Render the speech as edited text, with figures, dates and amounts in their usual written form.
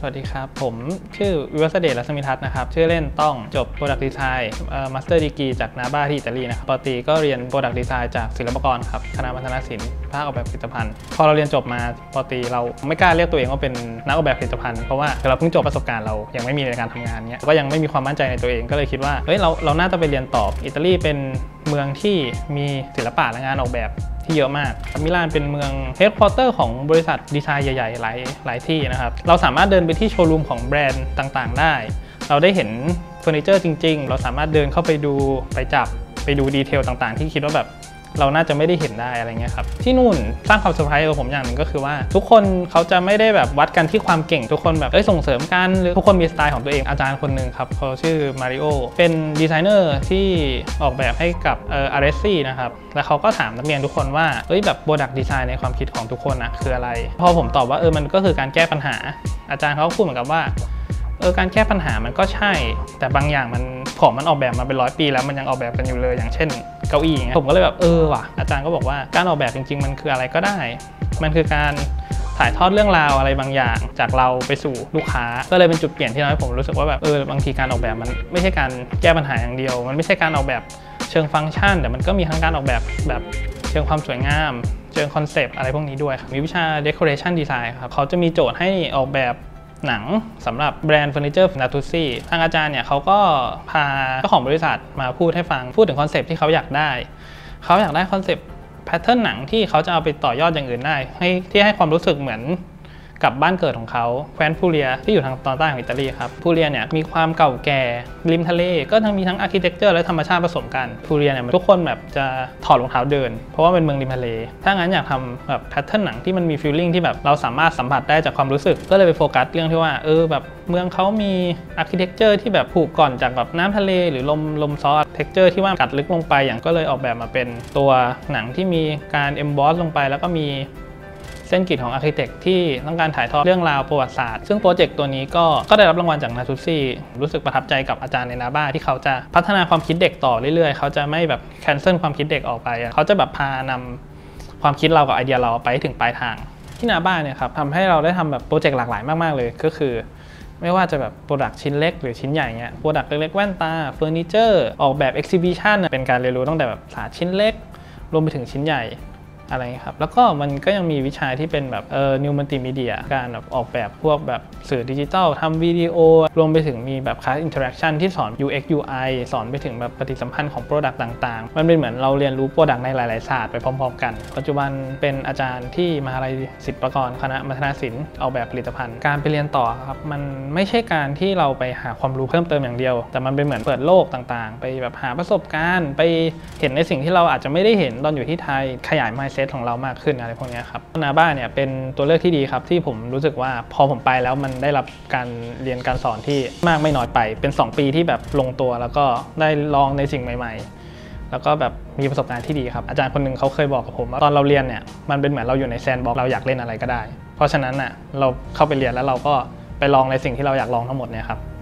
วัสดีครับผมชื่อวิวัฒน์เดช รัศมีทัศน์นะครับชื่อเล่นต้องจบ Product Design Master Degree จากนาบ้าที่อิตาลีนะครับปกติก็เรียน Product Design จากศิลปากรครับคณะวัฒนศิลป์ภาคออกแบบผลิตภัณฑ์พอเราเรียนจบมาปกติเราไม่กล้าเรียกตัวเองว่าเป็นนักออกแบบผลิตภัณฑ์เพราะว่าเราเพิ่งจบประสบการณ์เรายังไม่มีในการทำงานเงี้ยก็ยังไม่มีความมั่นใจในตัวเองก็เลยคิดว่าเฮ้ยเราน่าจะไปเรียนต่ออิตาลีเป็นเมืองที่มีศิลปะและงานออกแบบที่เยอะมากมิลานเป็นเมืองเฮดควอเตอร์ของบริษัทดีไซน์ใหญ่ๆหลายที่นะครับเราสามารถเดินไปที่โชว์รูมของแบรนด์ต่างๆได้เราได้เห็นเฟอร์นิเจอร์จริงๆเราสามารถเดินเข้าไปดูไปจับไปดูดีเทลต่างๆที่คิดว่าแบบเราน่าจะไม่ได้เห็นได้อะไรเงี้ยครับที่นู่นสร้างความเซอร์ไพรส์กับผมอย่างหนึ่งก็คือว่าทุกคนเขาจะไม่ได้แบบวัดกันที่ความเก่งทุกคนแบบส่งเสริมกันหรือทุกคนมีสไตล์ของตัวเองอาจารย์คนหนึ่งครับเขาชื่อมาริโอเป็นดีไซเนอร์ที่ออกแบบให้กับอาร์เรสซี่นะครับแล้วเขาก็ถามนักเรียนทุกคนว่าแบบโปรดักต์ดีไซน์ในความคิดของทุกคนนะคืออะไรพอผมตอบว่ามันก็คือการแก้ปัญหาอาจารย์เขาพูดเหมือนกับว่าการแก้ปัญหามันก็ใช่แต่บางอย่างมันออกแบบมาเป็น100 ปีแล้วมันยังออกแบบกันอยู่เลยอย่างเช่นเก้าอี้ผมก็เลยแบบว่ะอาจารย์ก็บอกว่าการออกแบบจริงๆมันคืออะไรก็ได้มันคือการถ่ายทอดเรื่องราวอะไรบางอย่างจากเราไปสู่ลูกค้าก็เลยเป็นจุดเปลี่ยนที่ทำให้ผมรู้สึกว่าแบบบางทีการออกแบบมันไม่ใช่การแก้ปัญหาอย่างเดียวมันไม่ใช่การออกแบบเชิงฟังก์ชันแต่มันก็มีทั้งการออกแบบเชิงความสวยงามเชิงคอนเซปต์อะไรพวกนี้ด้วยมีวิชา decoration design ครับเขาจะมีโจทย์ให้ออกแบบหนังสำหรับแบรนด์เฟอร์นิเจอร์นาทูซี่ทางอาจารย์เนี่ยเขาก็พาเจ้าของบริษัทมาพูดถึงคอนเซปต์ที่เขาอยากได้คอนเซปต์แพทเทิร์นหนังที่เขาจะเอาไปต่อยอดอย่างอื่นได้ที่ให้ความรู้สึกเหมือนกับบ้านเกิดของเขาแคว้นพูเรียที่อยู่ทางตอนใต้ของอิตาลีครับพูเรียเนี่ยมีความเก่าแก่ริมทะเลก็มีทั้งอาร์คิเทคเจอร์และธรรมชาติผสมกันพูเรียเนี่ยทุกคนแบบจะถอดรองเท้าเดินเพราะว่าเป็นเมืองริมทะเลถ้างั้นอยากทำแบบแพทเทิร์นหนังที่มันมีฟีลลิ่งที่แบบเราสามารถสัมผัสได้จากความรู้สึกก็เลยไปโฟกัสเรื่องที่ว่าแบบเมืองเขามีอาร์คิเทคเจอร์ที่แบบผูกก่อนจากแบบน้ำทะเลหรือลมซอสเท็กเจอร์ที่ว่ากัดลึกลงไปอย่างก็เลยออกแบบมาเป็นตัวหนังที่มีการเอมบอสลงไปแล้วก็มีเส้นกรีดของอาร์คิเทคที่ต้องการถ่ายทอดเรื่องราวประวัติศาสตร์ซึ่งโปรเจกต์ตัวนี้ก็ได้รับรางวัลจากนาทูซี่รู้สึกประทับใจกับอาจารย์ในนาบ้าที่เขาจะพัฒนาความคิดเด็กต่อเรื่อยๆเขาจะไม่แบบแคนเซิลความคิดเด็กออกไปเขาจะแบบพานำความคิดเรากับไอเดียเราไปถึงปลายทางที่นาบ้าเนี่ยครับทำให้เราได้ทำแบบโปรเจกต์หลากหลายมากๆเลยก็คือไม่ว่าจะแบบโปรดักต์ชิ้นเล็กหรือชิ้นใหญ่เงี้ยโปรดักต์เล็กๆแว่นตาเฟอร์นิเจอร์ออกแบบเอ็กซิบิชันเป็นการเรียนรู้ตั้งแต่แบบศาสตร์ชิ้นเล็กรวมไปถึงชิ้นใหญ่อะไรครับแล้วก็มันก็ยังมีวิชาที่เป็นแบบนิวมัลติมีเดียการแบบออกแบบพวกแบบสื่อดิจิทัลทำวิดีโอรวมไปถึงมีแบบคลาสอินเทอร์แอคชั่นที่สอน UX UI สอนไปถึงแบบปฏิสัมพันธ์ของโปรดักต์ต่างๆมันเป็นเหมือนเราเรียนรู้โปรดักต์ในหลายๆศาสตร์ไปพร้อมๆกันปัจจุบันเป็นอาจารย์ที่มหาลัยศิลปากรคณะมัธยศิลป์ออกแบบผลิตภัณฑ์การไปเรียนต่อครับมันไม่ใช่การที่เราไปหาความรู้เพิ่มเติมอย่างเดียวแต่มันเป็นเหมือนเปิดโลกต่างๆไปแบบหาประสบการณ์ไปเห็นในสิ่งที่เราอาจจะไม่ได้เห็นตอนอยู่ที่ไทยขยาย mindset ของเรามากขึ้นอะไรพวกนี้ครับนาบ้าเนี่ยเป็นตัวเลือกที่ดีครับที่ผมรู้สึกว่าพอผมไปแล้วมันได้รับการเรียนการสอนที่มากไม่น้อยไปเป็น2 ปีที่แบบลงตัวแล้วก็ได้ลองในสิ่งใหม่ๆแล้วก็แบบมีประสบการณ์ที่ดีครับอาจารย์คนหนึ่งเขาเคยบอกกับผมว่าตอนเราเรียนเนี่ยมันเป็นเหมือนเราอยู่ในแซนด์บ็อกซ์เราอยากเล่นอะไรก็ได้เพราะฉะนั้นเราเข้าไปเรียนแล้วเราก็ไปลองในสิ่งที่เราอยากลองทั้งหมดเนี่ยครับ